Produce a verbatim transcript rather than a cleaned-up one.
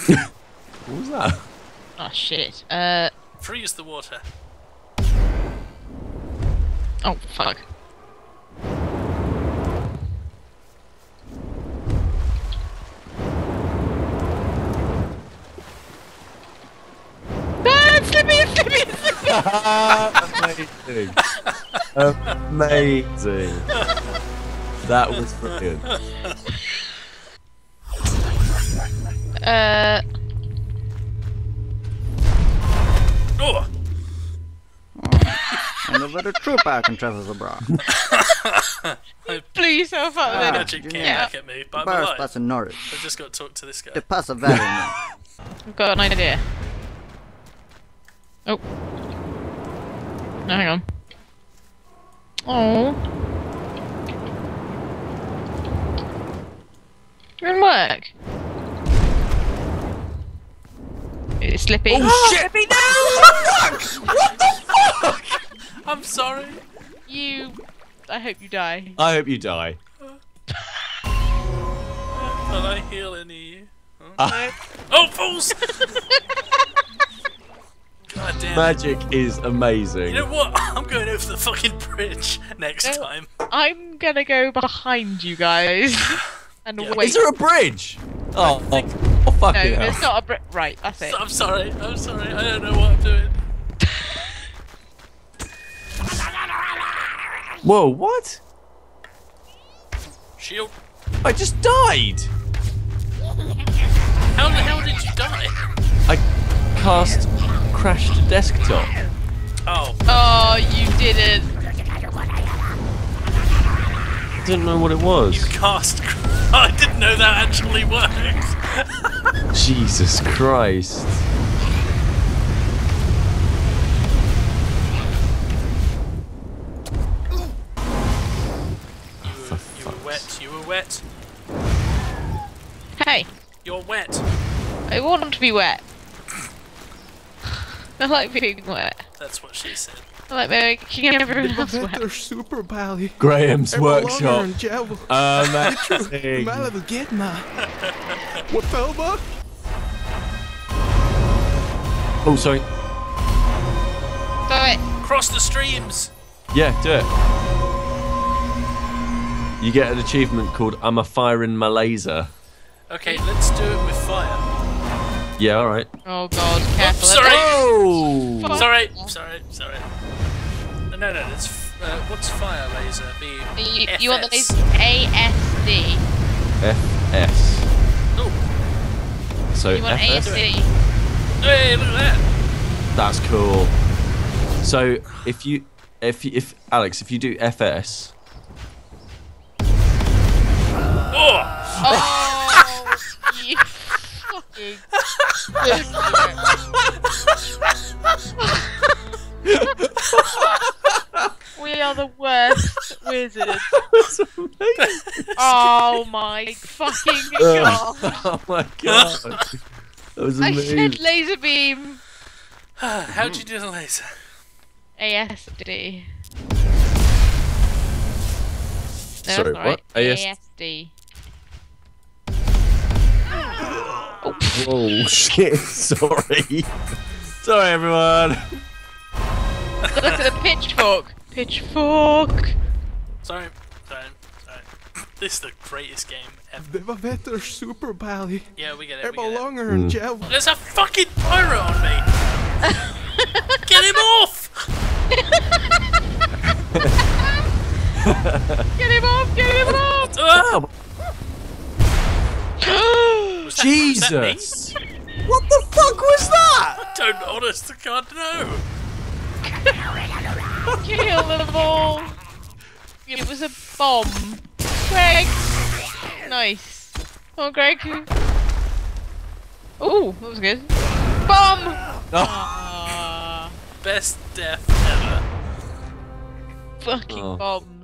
What was that? Oh shit. Uh. Freeze the water. Oh fuck. Ah, slippy, slippy, slippy. Amazing. Amazing. That was brilliant. Uh. Oh! And over the trooper can travel abroad. You blew yourself up Ah, then. Magic came Yeah. back at me, but I'm Bars alive. pass in Norwich. I've just got to talk to this guy. The pass of value. I've got an idea. Oh. No, hang on. Oh. Didn't work. It's slippy. Oh shit! Slippy, no! What the fuck? I'm sorry. You. I hope you die. I hope you die. Can I heal any? Huh? Uh, Oh, fools! God damn it. Magic is amazing. You know what? I'm going over the fucking bridge next No. time. I'm gonna go behind you guys and Yeah. wait. Is there a bridge? Oh, oh, oh fuck No, it. there's not a bri- right. That's it. I'm sorry. I'm sorry. I don't know what I'm doing. Whoa, what? Shield. I just died. How the hell did you die? I cast crashed desktop. Oh. Oh, you didn't. I didn't know what it was. You cast. I didn't know that actually worked. Jesus Christ. You, you were wet. You were wet. Hey, You're wet. I want to be wet. I like being wet. That's what she said. I like making everyone else wet. super bally. Graham's workshop. Amazing. Amazing. Mala get ma. What fell back? Oh, sorry. Do it. Cross the streams. Yeah, do it. You get an achievement called I'm a firing my laser. Okay, let's do it with fire. Yeah, alright. Oh god, careful. sorry. Oh! Fuck. Sorry. Sorry. Sorry. No, no, no. It's uh, what's fire laser? B. You, F you want the S. laser? A S D. F S. Oh. So You want F S? A S D? Hey, look at that. That's cool. So if you, if you, if Alex, if you do F S, Oh. Oh, you fucking. We are the worst wizards. that's amazing. Oh my fucking god. Oh my god, that was I amazing. said laser beam. How'd you do the laser? A S D. No, Sorry, that's not right. what? A S- A S D. Oh shit! Sorry, sorry everyone. Look at the pitchfork. Pitchfork. Sorry. Sorry. Sorry. This is the greatest game ever. Det var better super bally. Yeah, we get it. Er We get it. ballonger en gel. There's a fucking pyro on me. Get him off! Get him off! Get him off! Ah! Was that- was that me? Jesus! What the fuck was that? I don't honest to God know. Kill them all! It was a bomb. Greg! Nice. Come on, Greg. Ooh, that was good. Bomb! Oh. Ah, Best death ever. fucking Oh. bomb.